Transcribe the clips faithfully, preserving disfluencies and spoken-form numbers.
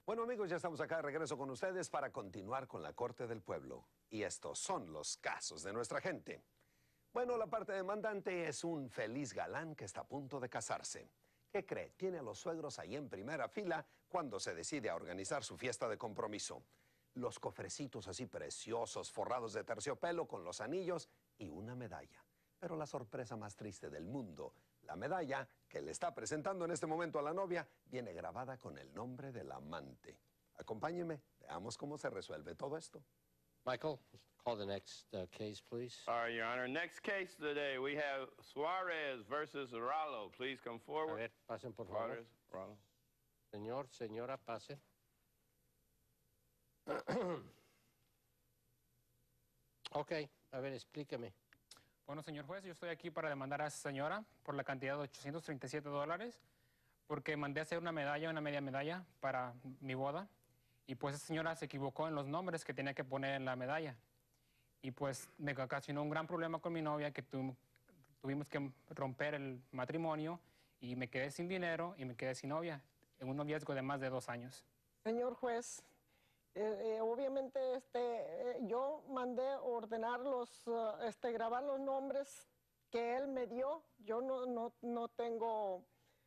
Bueno, amigos, ya estamos acá de regreso con ustedes para continuar con la Corte del Pueblo. Y estos son los casos de nuestra gente. Bueno, la parte demandante es un feliz galán que está a punto de casarse. ¿Qué cree? Tiene a los suegros ahí en primera fila cuando se decide a organizar su fiesta de compromiso. Los cofrecitos así preciosos, forrados de terciopelo con los anillos y una medalla. Pero la sorpresa más triste del mundo, la medalla que le está presentando en este momento a la novia, viene grabada con el nombre del amante. Acompáñeme, veamos cómo se resuelve todo esto. Michael, call the next uh, case, please. All right, Your Honor. Next case today, we have Suarez versus Rallo. Please come A forward. ver, pasen, por favor. Suarez, Rallo. Señor, señora, pasen. Ok, a ver, explíqueme. Bueno, señor juez, yo estoy aquí para demandar a esa señora por la cantidad de ochocientos treinta y siete dólares porque mandé a hacer una medalla, una media medalla para mi boda y pues esa señora se equivocó en los nombres que tenía que poner en la medalla y pues me ocasionó un gran problema con mi novia que tu, tuvimos que romper el matrimonio y me quedé sin dinero y me quedé sin novia en un noviazgo de más de dos años. Señor juez, eh, eh, obviamente este, eh, yo mandé ordenar los, uh, este, grabar los nombres que él me dio. Yo no, no, no tengo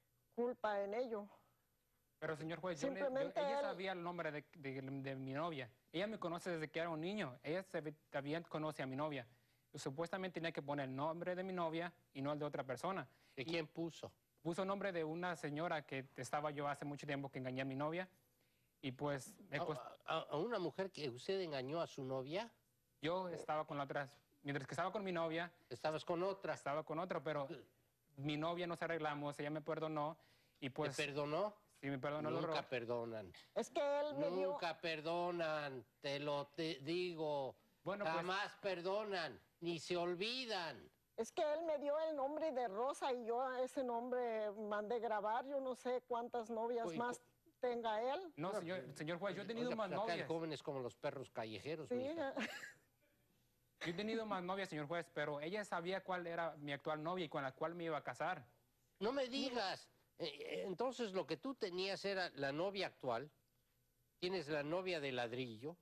culpa en ello. Pero señor juez, yo le- yo- Simplemente ella él- sabía el nombre de, de- de mi novia. Ella me conoce desde que era un niño. Ella se, ve- también conoce a mi novia. Yo supuestamente tenía que poner el nombre de mi novia y no el de otra persona. ¿De quién puso? Puso el nombre de una señora que estaba yo hace mucho tiempo que engañé a mi novia. Y pues me cost- ¿A, a- a una mujer que usted engañó a su novia? yo estaba con la otra, mientras que estaba con mi novia, ¿Estabas con otra? estaba con otra, pero mi novia nos arreglamos, ella me perdonó y pues ¿Te perdonó? sí me perdonó el Nunca error. perdonan. Es que él me dio... Nunca perdonan, te lo te digo. Bueno, pues- Jamás perdonan, ni se olvidan. Es que él me dio el nombre de Rosa y yo a ese nombre mandé grabar. Yo no sé cuántas novias Uy, más tenga él. No, señor, señor juez, yo he tenido Oiga, más pues acá hay novias. jóvenes como los perros callejeros, Sí, mija. Yo he tenido más novias, señor juez, pero ella sabía cuál era mi actual novia y con la cual me iba a casar. No me digas. Eh, eh, Entonces lo que tú tenías era la novia actual, tienes la novia de ladrillo,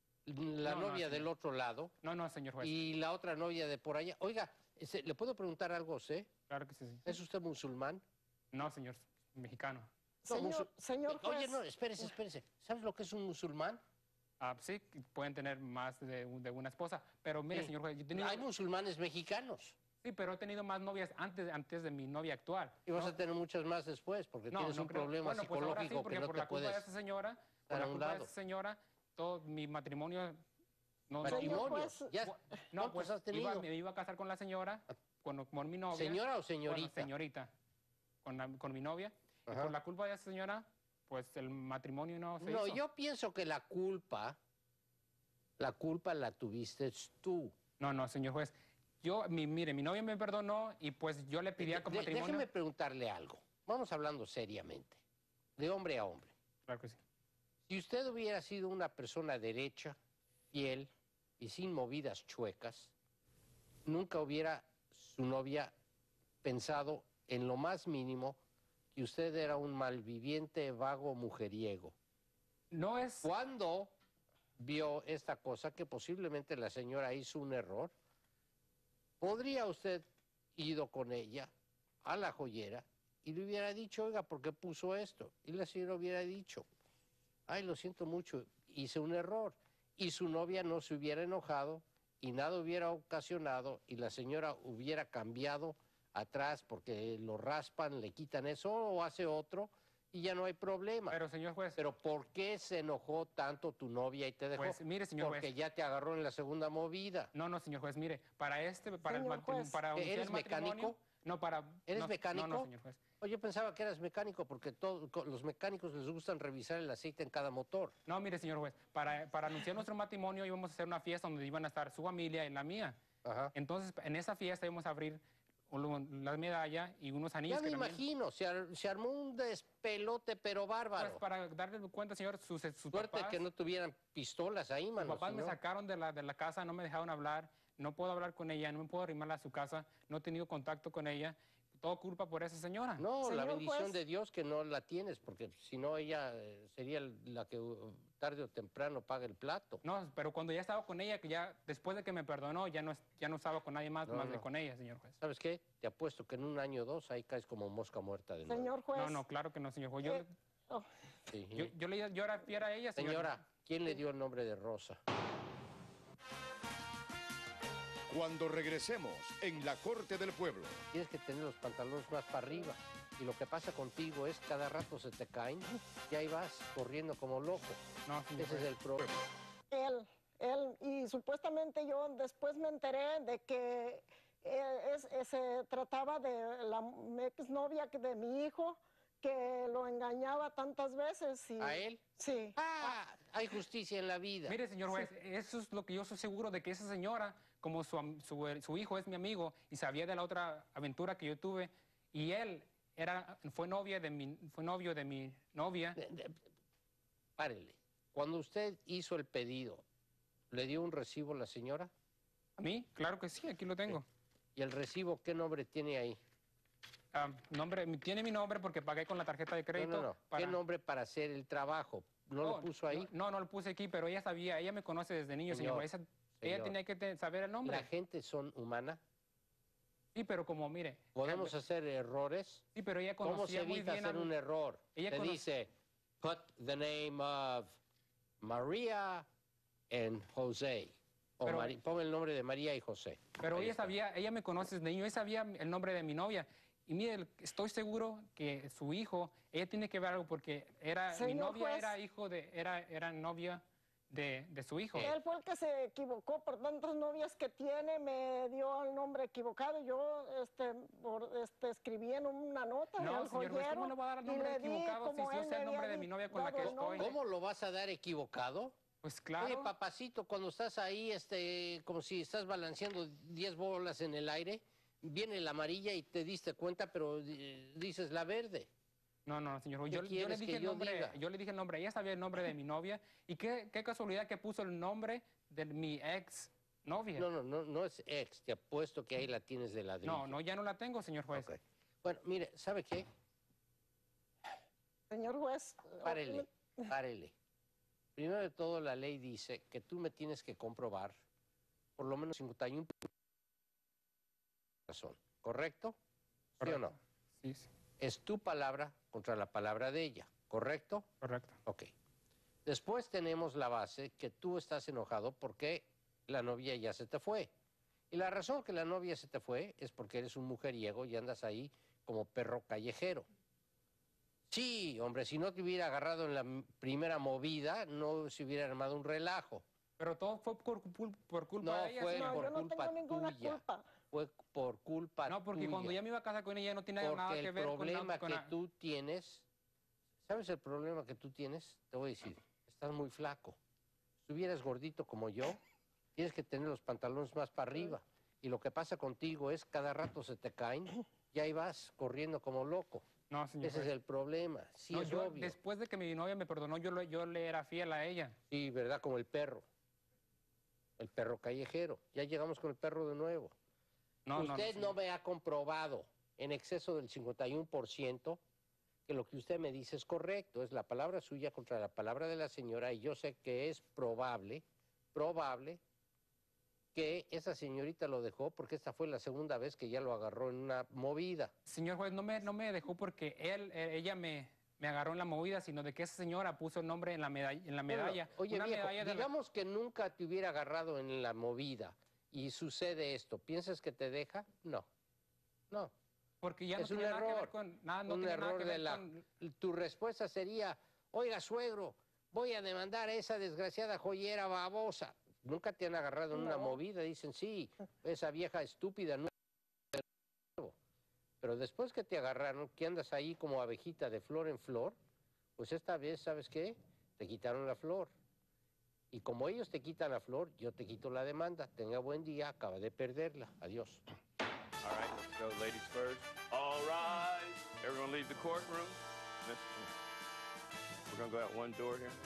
la No, no, novia señor. del otro lado No, no, señor juez. y la otra novia de por allá. Oiga, ese- ¿le puedo preguntar algo a usted? Claro que sí, sí. ¿Es usted musulmán? No, señor, mexicano. No, Señor- musul- señor Oye, juez. no, espérese, espérese. ¿Sabes lo que es un musulmán? Ah, sí, pueden tener más de, un- de una esposa, pero mire, Sí. señor juez, yo he tenido... Hay musulmanes mexicanos. Sí, pero he tenido más novias antes, antes de mi novia actual. Y vas No, a tener muchas más después, porque no, tienes no un creo. problema Bueno, pues ahora sí, psicológico porque que no por te la culpa de puedes... esa señora, dar por a la un culpa de lado. esa señora, todo mi matrimonio... No, no, Señor Matrimonio. juez, Ya, no, ¿cuántos pues has tenido? iba, me iba a casar con la señora, con, con mi novia. ¿Señora o señorita? Bueno, señorita, con, la- con mi novia. Y Ajá. por la culpa de esa señora, pues el matrimonio no se No, hizo. yo pienso que la culpa, la culpa la tuviste tú. No, no, señor juez. Yo, mi, mire, mi novia me perdonó y pues yo le pedía como De- matrimonio... déjeme preguntarle algo. Vamos hablando seriamente, de hombre a hombre. Claro que sí. Si usted hubiera sido una persona derecha, fiel y sin movidas chuecas, nunca hubiera su novia pensado en lo más mínimo que usted era un malviviente, vago, mujeriego. No es... Cuando vio esta cosa, que posiblemente la señora hizo un error, ¿podría usted ido con ella a la joyera y le hubiera dicho, oiga, ¿por qué puso esto? Y la señora hubiera dicho, ay, lo siento mucho, hice un error. Y su novia no se hubiera enojado y nada hubiera ocasionado y la señora hubiera cambiado atrás porque lo raspan, le quitan eso o hace otro y ya no hay problema. Pero, señor juez... Pero ¿por qué se enojó tanto tu novia y te dejó? Pues, mire, señor Porque juez. ya te agarró en la segunda movida. No, no, señor juez, mire, para este, para Señor el matrimonio, juez, para unir ¿eres el matrimonio- mecánico? No, para... ¿Eres no, mecánico? No, no, señor juez. Oye, yo pensaba que eras mecánico porque todo, co- los mecánicos les gustan revisar el aceite en cada motor. No, mire, señor juez, para, para anunciar nuestro matrimonio íbamos a hacer una fiesta donde iban a estar su familia y la mía. Ajá. Entonces, en esa fiesta íbamos a abrir un- la medalla y unos anillos. Ya me que también- imagino, se, ar- se armó un despelote pero bárbaro. Pues para darle cuenta, señor, sus, sus Suerte papás, que no tuvieran pistolas ahí, sus mano. papás si me no. sacaron de la, de la casa, no me dejaron hablar, no puedo hablar con ella, no me puedo arrimarla a su casa, no he tenido contacto con ella. todo culpa por esa señora. No, la Señor bendición juez. de Dios que no la tienes, porque si no ella eh, sería la que uh, tarde o temprano paga el plato. No, pero cuando ya estaba con ella, que ya después de que me perdonó, ya no, es- ya no estaba con nadie más, No, más de no. con ella, señor juez. ¿Sabes qué? Te apuesto que en un año o dos ahí caes como mosca muerta de nuevo. Señor juez. No, no, claro que no, señor juez. Yo, eh, oh, Sí. yo, yo, le, yo era fiel a ella, señor. Señora, ¿quién le dio el nombre de Rosa? Cuando regresemos en la Corte del Pueblo. Tienes que tener los pantalones más para arriba. Y lo que pasa contigo es cada rato se te caen y ahí vas corriendo como loco. No, señor Ese es juez. el problema. él, él, y supuestamente yo después me enteré de que eh, es- eh, se trataba de la exnovia que- de mi hijo, que lo engañaba tantas veces. Y, ¿A él? Sí. Ah, hay justicia en la vida. Mire, señor juez, eso es lo que yo estoy seguro de que esa señora, como su, am- su, su hijo es mi amigo y sabía de la otra aventura que yo tuve, y él era, fue, novia de mi, fue novio de mi novia. De- de- Párele. Cuando usted hizo el pedido, ¿le dio un recibo a la señora? ¿A mí? Claro que sí, aquí lo tengo. ¿Y el recibo qué nombre tiene ahí? Ah, nombre, mi- tiene mi nombre porque pagué con la tarjeta de No, crédito. no, no. para- ¿Qué nombre para hacer el trabajo? ¿No lo Oh, puso ahí? No, no lo puse aquí, pero ella sabía, ella me conoce desde niño, señor. Señor, juez. Esa- ella señor. tenía que te- saber el nombre. ¿La gente son humana? Sí, pero como, mire. ¿Podemos eh, hacer errores? Sí, pero ella ¿Cómo conocía se muy evita bien a hacer mi- un error? Ella Se cono- dice, put the name of María and José. O Pero- Mari- pon el nombre de María y José. Pero Ahí ella está. sabía, ella me conoce desde niño, ella sabía el nombre de mi novia. Y mire, estoy seguro que su hijo, ella tiene que ver algo porque era, mi Señor novia juez. era hijo de, era, era novia de, de su hijo. Él fue el que se equivocó por tantas novias que tiene, me dio el nombre equivocado. Yo este, por- este, escribí en una nota No, al señor juez, ¿cómo joyero le va a dar el y nombre le di equivocado si como yo él sé el me nombre había de mi novia con la dado que el estoy? nombre. ¿Cómo lo vas a dar equivocado? Pues claro. Oye, papacito, cuando estás ahí, este, como si estás balanceando diez bolas en el aire, viene la amarilla y te diste cuenta, pero eh, dices la verde. No, no, señor juez. ¿Qué Yo, yo le quieres dije que el yo nombre, diga? yo le dije el nombre, ella sabía el nombre de mi novia. Y qué, qué casualidad que puso el nombre de mi ex novia. No, no, no, no es ex, te apuesto que ahí la tienes de ladrillo. No, no, ya no la tengo, señor juez. Ok. Bueno, mire, ¿sabe qué? Señor juez, Párele, párele. Primero de todo, la ley dice que tú me tienes que comprobar por lo menos cincuenta y uno razón, ¿correcto? ¿Sí o no? Sí, sí, Es tu palabra contra la palabra de ella, ¿correcto? correcto. Ok. Después tenemos la base que tú estás enojado porque la novia ya se te fue. Y la razón que la novia se te fue es porque eres un mujeriego y andas ahí como perro callejero. Sí, hombre, si no te hubiera agarrado en la m- primera movida, no se hubiera armado un relajo. Pero todo fue por, cul- por culpa No de ella, fue señor. no, por yo no culpa tengo ninguna tuya. culpa. Fue por culpa No, porque tuya. cuando ya me iba a casar con ella no tiene nada Porque que el ver con problema nada- con que nada. tú tienes, ¿sabes el problema que tú tienes? Te voy a decir, estás muy flaco. Si estuvieras gordito como yo, tienes que tener los pantalones más para arriba. Y lo que pasa contigo es cada rato se te caen y ahí vas corriendo como loco. No, señor Ese es juez. el problema. Sí, No, es yo, obvio. después de que mi novia me perdonó, yo, le- yo le era fiel a ella. Sí, ¿verdad? Como el perro. El perro callejero. Ya llegamos con el perro de nuevo. No, no, usted no, señor. me ha comprobado en exceso del cincuenta y uno por ciento que lo que usted me dice es correcto. Es la palabra suya contra la palabra de la señora y yo sé que es probable, probable, que esa señorita lo dejó porque esta fue la segunda vez que ya lo agarró en una movida. Señor juez, no me, no me dejó porque él, eh, ella me, me agarró en la movida, sino de que esa señora puso el nombre en la medalla. En la medalla. Bueno, oye, Una viejo, medalla de la- digamos que nunca te hubiera agarrado en la movida y sucede esto. ¿Piensas que te deja? No, no. porque ya no es un tenía nada que ver error, con nada, no un tenía nada error que de ver la... con- Tu respuesta sería, oiga, suegro, voy a demandar a esa desgraciada joyera babosa. Nunca te han agarrado en una No. movida, dicen, sí, esa vieja estúpida. No. Pero después que te agarraron, que andas ahí como abejita de flor en flor, pues esta vez, ¿sabes qué? Te quitaron la flor. Y como ellos te quitan la flor, yo te quito la demanda. Tenga buen día, acaba de perderla. Adiós. All right, let's go, ladies first. All rise. Everyone leave the courtroom. Miss- We're gonna go out one door here.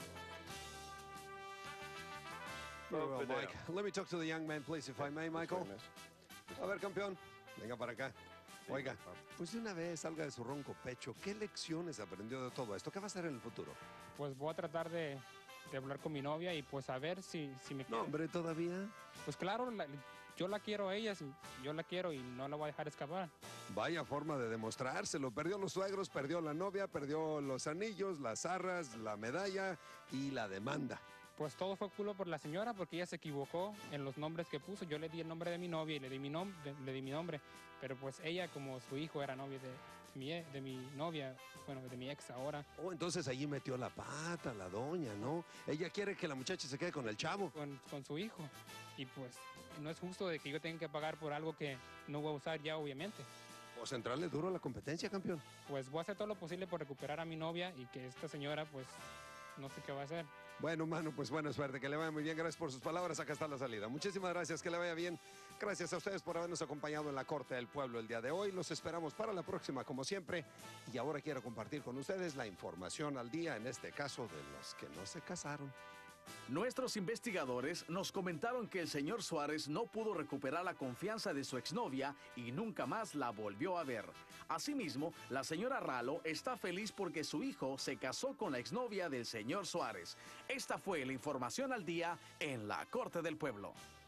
Very well, Over there. Mike. Let me talk to the young man, please, if I may, Michael. This way, miss. A ver, campeón, venga para acá. Oiga, pues de una vez salga de su ronco pecho, ¿qué lecciones aprendió de todo esto? ¿Qué va a hacer en el futuro? Pues voy a tratar de, de hablar con mi novia y pues a ver si, si me No, quiere. hombre, todavía. Pues claro, la- yo la quiero a ella, sí, yo la quiero y no la voy a dejar escapar. Vaya forma de demostrárselo. Perdió los suegros, perdió la novia, perdió los anillos, las arras, la medalla y la demanda. Pues todo fue culo por la señora porque ella se equivocó en los nombres que puso. Yo le di el nombre de mi novia y le di mi, nom de- le di mi nombre, pero pues ella, como su hijo era novio de mi, e- de mi novia, bueno, de mi ex ahora, Oh, entonces allí metió la pata, la doña, ¿no? Ella quiere que la muchacha se quede con el chavo. con, con su hijo. Y pues no es justo de que yo tenga que pagar por algo que no voy a usar ya, obviamente. Pues entrarle duro a la competencia, campeón. Pues voy a hacer todo lo posible por recuperar a mi novia y que esta señora, pues, no sé qué va a hacer. Bueno, mano, pues buena suerte, que le vaya muy bien. Gracias por sus palabras. Acá está la salida. Muchísimas gracias, que le vaya bien. Gracias a ustedes por habernos acompañado en la Corte del Pueblo el día de hoy. Los esperamos para la próxima, como siempre. Y ahora quiero compartir con ustedes la información al día, en este caso de los que no se casaron. Nuestros investigadores nos comentaron que el señor Suárez no pudo recuperar la confianza de su exnovia y nunca más la volvió a ver. Asimismo, la señora Ralo está feliz porque su hijo se casó con la exnovia del señor Suárez. Esta fue la información al día en la Corte del Pueblo.